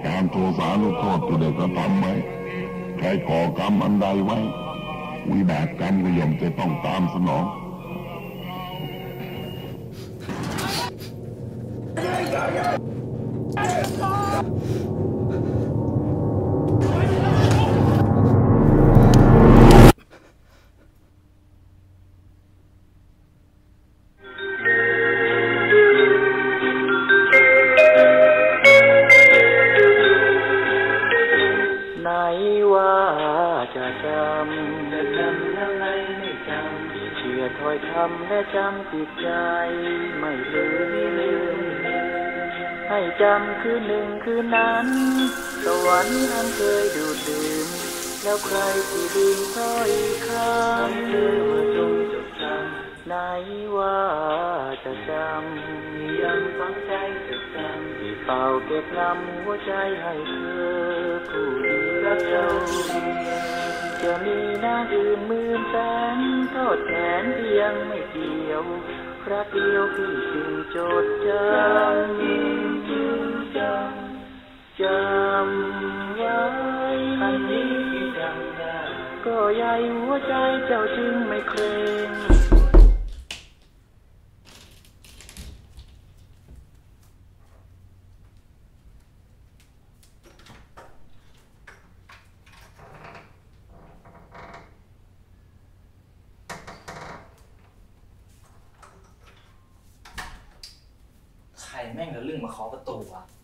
การโทสานุโทษที่ได้กระทำไว้ใครก่อกรรมอันใดไว้วิบากกรรมก็ย่อมจะต้องตามสนองถ้อยคำและจำติดใจไม่ลืมให้จำคืนหนึ่งคืนนั้นสวรรค์อันเคยดูดดื่มแล้วใครที่ลืมถ้อยคำเธอมาทรงจดจำไหนว่าจะจำยังฝังใจจดจำที่เป่าเก็บงำหัวใจให้เธอผู้ดีรักเราจะมีหน้าอื่นหมื่นแสนทอดแขนที่ยังไม่เกี่ยวรักเดียวพี่จึงจดจำจำไว้อันนี้ที่จำได้ก็ใหญ่หัวใจเจ้าจึงไม่เคร่งใครแม่งแล้วเรื่องมาเคาะประตูวะ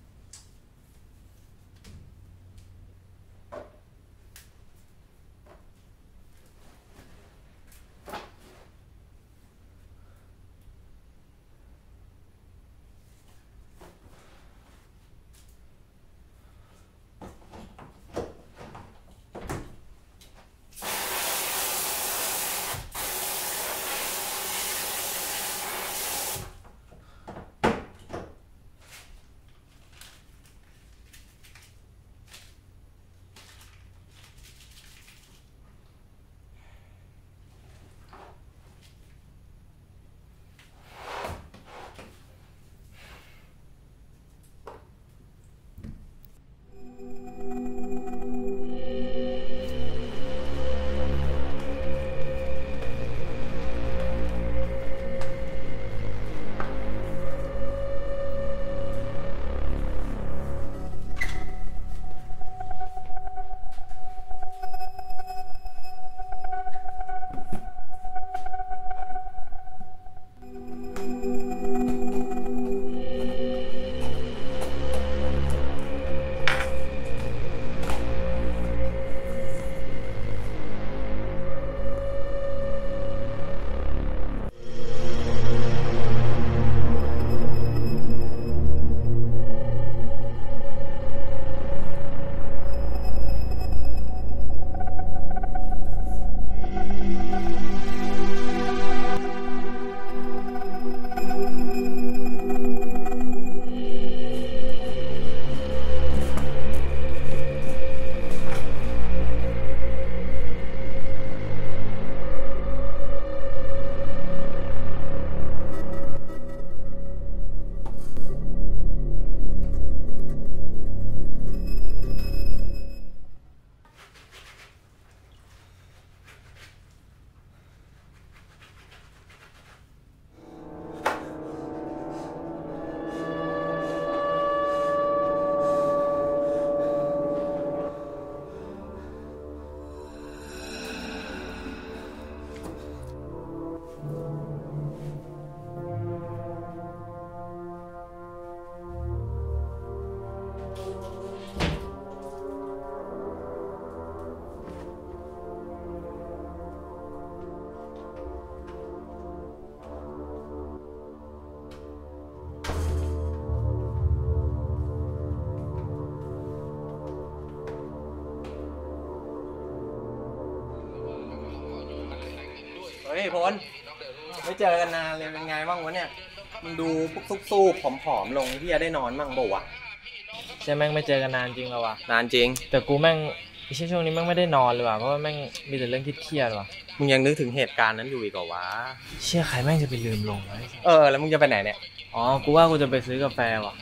เฮ้ยพลไม่เจอกันนานเลยเป็นไงบ้างวะเนี่ยมึงดูซุบๆผอมๆลงที่จะได้นอนมั่งบ่วะใช่แม่งไม่เจอกันนานจริงแล้ววะนานจริงแต่กูแม่งช่วงนี้แม่งไม่ได้นอนเลยว่ะเพราะว่าแม่งมีแต่เรื่องเครียดว่ะมึงยังนึกถึงเหตุการณ์นั้นอยู่อีกเหรอวะเชื่อใครแม่งจะไปลืมลงวะแล้วมึงจะไปไหนเนี่ยอ๋อกูว่ากูจะไปซื้อกาแฟว่ะ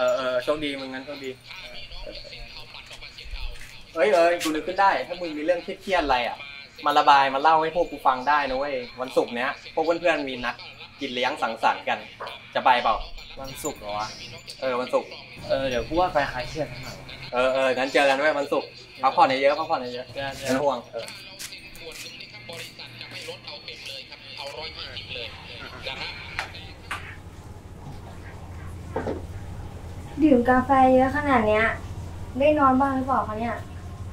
โชคดีมึงงั้นโชคดีกูนึกขึ้นได้ถ้ามึงมีเรื่องเครียดอะไรอ่ะมาระบายมาเล่าให้พวกกูฟังได้นะเว้ยวันศุกร์เนี้ยพวกเพื่อนๆมีนัดกินเลี้ยงสังสรรค์กันจะไปเปล่าวันศุกร์เหรอวะวันศุกร์เดี๋ยวกูว่าไปคลายเครียดหน่อยงั้นเจอกันไว้วันศุกร์พักผ่อนเยอะไม่ห่วงดื่มกาแฟเยอะขนาดเนี้ยได้นอนบ้างหรือเปล่าคะเนี่ย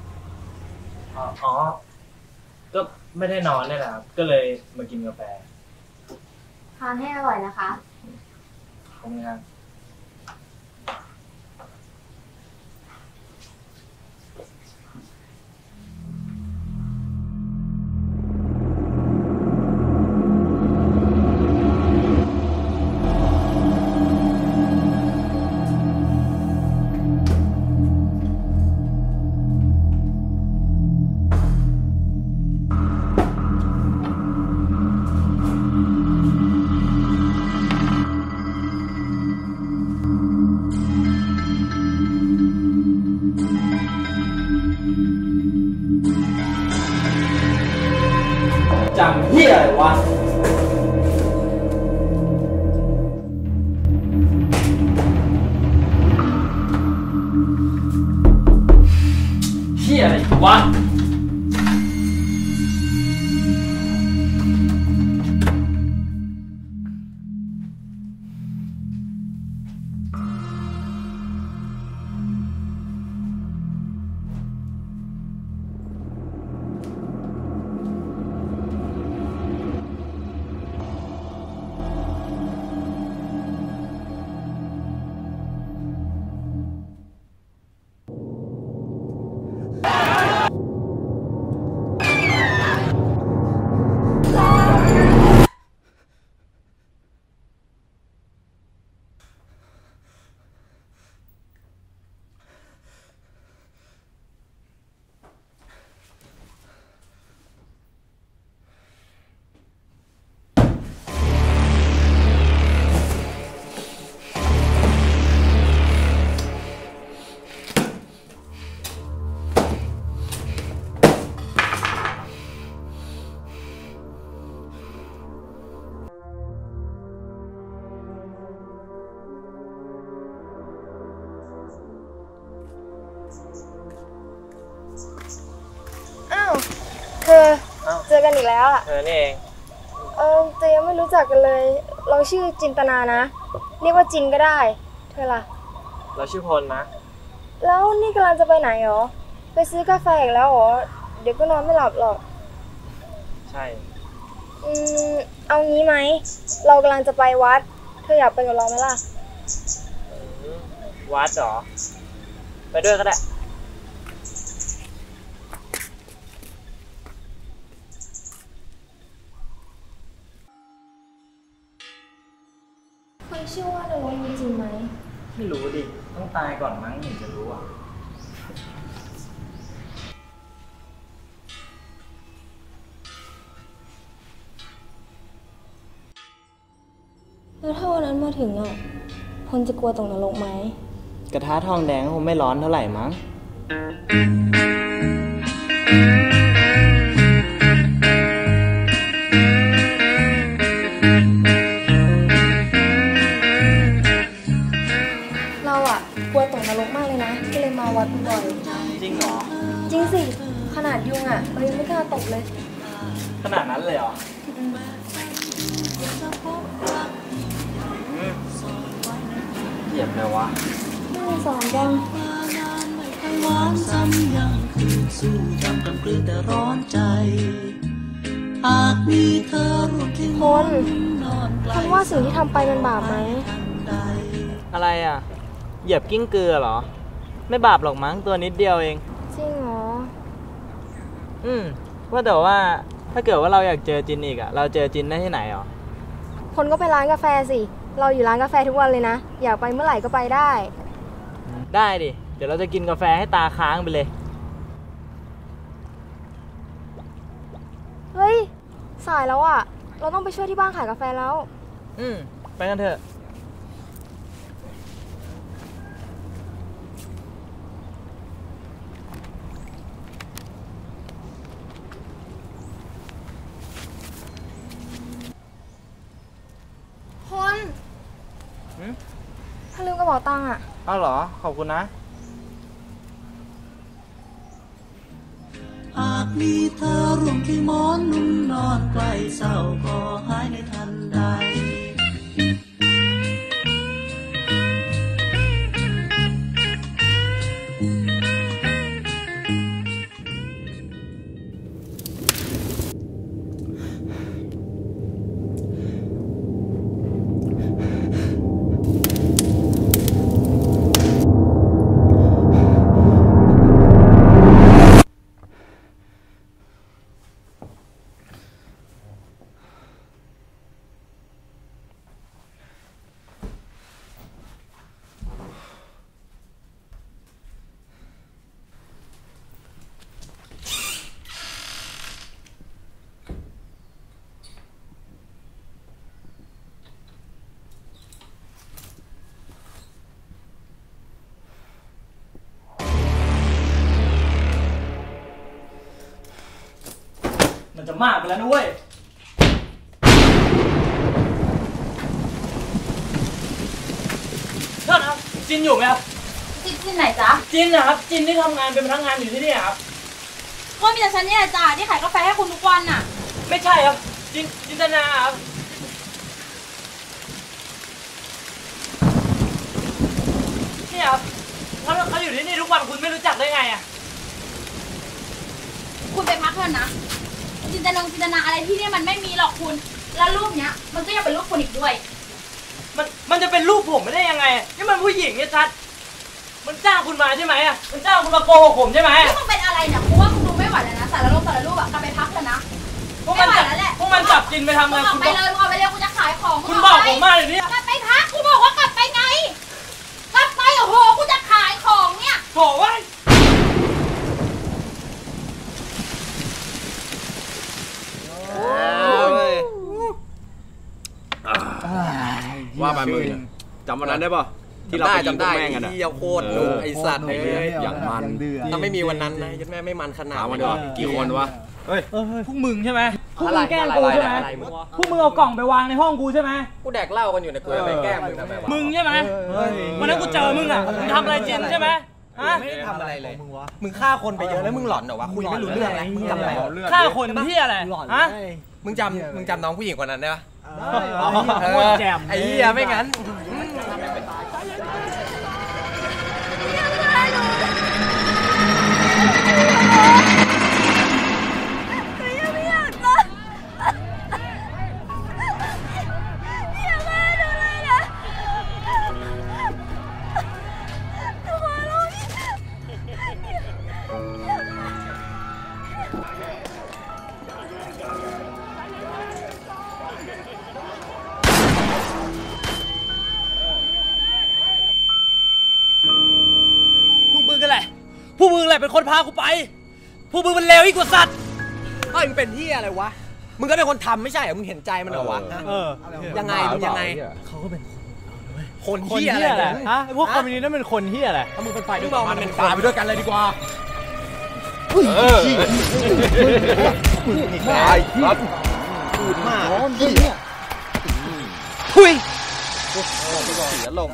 ก็ไม่ได้นอนนี่แหละครับก็เลยมากินกาแฟทานให้อร่อยนะคะขอบคุณครับจำเหี้ยอะไรวะเหี้ยอะไรวะเจอกันอีกแล้วอ่ะนี่เองแต่ยังไม่รู้จักกันเลยเราชื่อจินตนานะเรียกว่าจินก็ได้เธอล่ะเราชื่อพลนะแล้วนี่กำลังจะไปไหนหรอไปซื้อกาแฟอีกแล้วหรอเดี๋ยวก็นอนไม่หลับหรอกใช่เอางี้ไหมเรากำลังจะไปวัดเธออยากไปกับเราไหมล่ะวัดเหรอไปด้วยก็ได้ชื่อว่านรกมีจริงไหมไม่รู้ดิต้องตายก่อนมั้งถึงจะรู้อ่ะแล้วถ้าวันนั้นมาถึงอ่ะพลจะกลัวตกนรกไหมกระทะทองแดงคงไม่ร้อนเท่าไหร่มั้งกลัวตกนรกมากเลยนะก็เลยมาวัดบ่อยจริงเหรอจริงสิขนาดยุงอ่ะเรายังไม่กล้าตกเลยขนาดนั้นเลยเหรอเหยียบเลยวะไม่มีสอนกันพลคำว่าสิ่งที่ทำไปเป็นบาปไหมอะไรอ่ะเหยียบกิ้งเกลือเหรอไม่บาปหรอกมั้งตัวนิดเดียวเองจริงเหรอว่าแต่ว่าถ้าเกิดว่าเราอยากเจอจินอีกอ่ะเราเจอจินได้ที่ไหนหรอพลก็ไปร้านกาแฟสิเราอยู่ร้านกาแฟทุกวันเลยนะอยากไปเมื่อไหร่ก็ไปได้ได้ดิเดี๋ยวเราจะกินกาแฟให้ตาค้างไปเลยเฮ้ยสายแล้วอ่ะเราต้องไปช่วยที่บ้านขายกาแฟแล้วไปกันเถอะเป๋าตังค์อ่ะอ้าวเหรอขอบคุณนะหากมีเธอร่วมที่หมอนนุ่งนอนใกล้เศร้าก็หายในทันใดมันจะมากไปแล้วนะเว้ยโทษครับจินอยู่ไหมครับจินไหนจ๊ะจินนะครับจินที่ทำงานเป็นพนักงานอยู่ที่นี่ครับก็มีแต่ฉันนี่แหละจ้ะที่ขายกาแฟให้คุณทุกวันน่ะไม่ใช่ครับจินตนาครับนี่ครับเขาอยู่ที่นี่ทุกวันคุณไม่รู้จักได้ไงอ่ะคุณไปพักเถอะนะจินตนาอะไรที่นี่มันไม่มีหรอกคุณแล้วรูปเนี้ยมันก็ยังเป็นรูปคุณอีกด้วยมันจะเป็นรูปผมไม่ได้ยังไงนี่มันผู้หญิงเนี่ยชัดมันจ้างคุณมาใช่ไหมอ่ะมันจ้างคุณมาโกหกผมใช่ไหมนี่มึงเป็นอะไรเนี่ยกูว่ามึงดูไม่ไหวแล้วนะสารรูปอะกลับไปพักเถอะนะไม่ไหวแล้วแหละพวกมันจับจินไปทำไงคุณไปเลยไปเร็วกูจะขายของคุณบอกผมมาเลยเนี่ยกลับไปพักกูบอกว่ากลับไปไงกลับไปโอ้โหกูจะขายของเนี่ยโถ่เว้ยว่าไปมึงจำวันนั้นได้ป่ะที่เราไปยิงแม่งกันอ่ะที่โคตรดุไอสัตว์เลยอย่างมันถ้าไม่มีวันนั้นนะยัดแม่ไม่มันขนาดนี้กี่คนวะเฮ้ยพวกมึงใช่ไหมพวกมึงแกล้งกูใช่ไหมพวกมึงเอากล่องไปวางในห้องกูใช่ไหมกูแดกเหล้ากันอยู่ในกูไปแกล้งมึงทำไมวะมึงใช่ไหมวันนั้นกูเจอมึงอ่ะมึงทำอะไรจินใช่ไหมไม่ได้ทำอะไรเลยมึงฆ่าคนไปเยอะแล้วมึงหลอนเหรอวะคุยไม่รู้เรื่องอะไรมึงทำอะไรฆ่าคนที่อะไรฮะมึงจำน้องผู้หญิงคนนั้นได้ปะแจมไอ้เหี้ยไม่งั้นพวกมึงแหละเป็นคนพากูไปพวกมึงมันเลวยิ่งกว่าสัตว์มึงเป็นที่อะไรวะมึงก็เป็นคนทำไม่ใช่เหรอมึงเห็นใจมันเหรอวะยังไงมึงยังไงเขาก็เป็นคนเหี้ยอะไรฮะพวกคอมมิวนิสต์นั่นเป็นคนเหี้ยอะไรถ้ามึงเป็นฝ่ายมึงบอกมันเป็นฝ่ายไปด้วยกันเลยดีกว่าตายครับพูดมากเหี้ยทุยเสียลม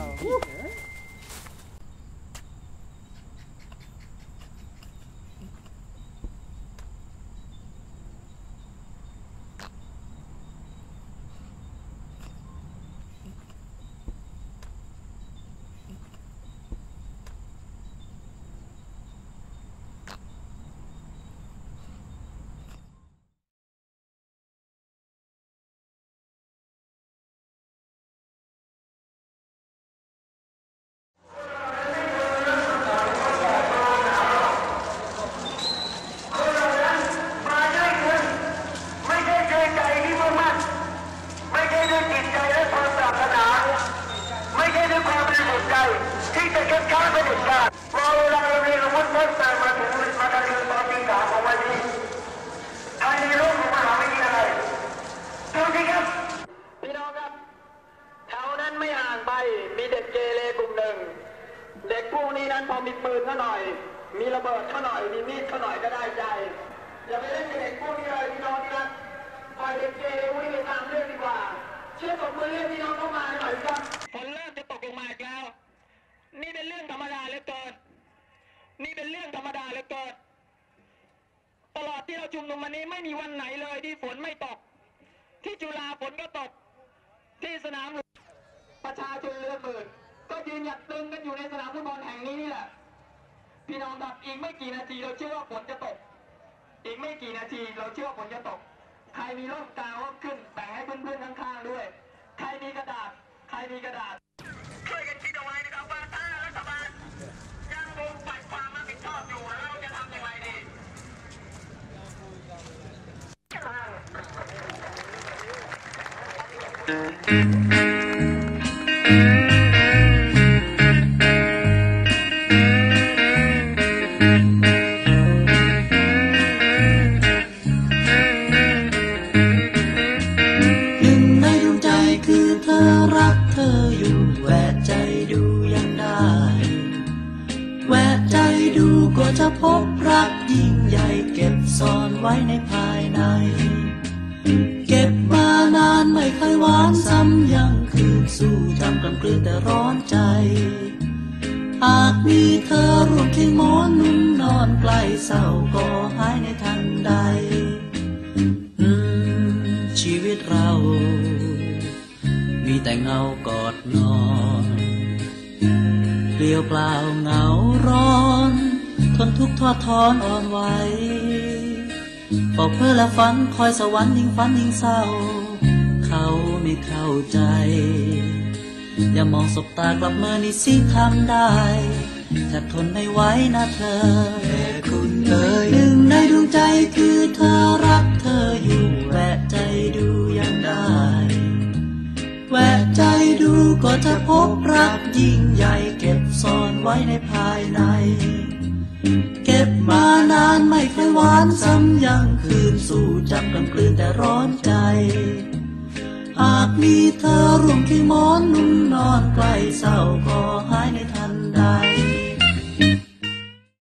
มีเด็กเกเรกลุ่มหนึ่งเด็กพวกนี้นั้นพอมีปืนเขาหน่อยมีระเบิดเขาหน่อยมีมีดเขาหน่อยก็ได้ใจอย่าไปเล่นกับเด็กพวกนี้เลยพี่น้องนี่นะปล่อยเด็กเกเรวิ่งไปตามเรื่องดีกว่าเชื่อตบมือเรียกพี่น้องเข้ามาหน่อยครับฝนเริ่มจะตกลงมาอีกแล้วนี่เป็นเรื่องธรรมดาเหลือเกินนี่เป็นเรื่องธรรมดาเหลือเกินตลอดที่เราชุมนุมวันนี้ไม่มีวันไหนเลยที่ฝนไม่ตกที่จุฬาฝนก็ตกที่สนามประชาชนเรือหมื่นก็ยืนหยัดตึงกันอยู่ในสนามฟุตบอลแห่งนี้นี่แหละพี่น้องครับอีกไม่กี่นาทีเราเชื่อว่าฝนจะตกอีกไม่กี่นาทีเราเชื่อว่าฝนจะตกใครมีร่มกางร่มขึ้นแบ่งให้เพื่อนๆข้างๆด้วยใครมีกระดาษช่วยกันคิดเอาไว้นะครับว่าถ้ารัฐบาลยังคงปัดความรับผิดชอบอยู่เราจะทำอย่างไรดีก็จะพบรักยิ่งใหญ่เก็บซ่อนไว้ในภายในเก็บมานานไม่เคยหวานซ้ำยังคืนสู่จำกำกลืนแต่ร้อนใจหากมีเธอร่วมเคียงหมอนนุ่มนอนใกล้เศร้าก็หายในทันใดชีวิตเรามีแต่เงากอดนอนเปลี่ยวเปล่าเหงาร้อนทนทุกข์ทอดทอนอ่อนไหวบอกเพื่อและฝันคอยสวรรค์ยิ่งฝันยิ่งเศร้าเขาไม่เข้าใจอย่ามองสบตากลับมานี่สิทำได้ถ้าทนไม่ไหวนะเธอแต่คุณเอ่ยหนึ่งในดวงใจคือเธอรักเธออยู่แวะใจดูยังได้แวะใจดูก็จะพบรักยิ่งใหญ่เก็บซ่อนไว้ในภายในเก็บมานานไม่เคยหวานซ้ำยังคืนสู่จำกำกลืนแต่ร้อนใจหากมีเธอร่วมเคียงหมอนนุ่มนอนใกล้เศร้าก็หายในทันใด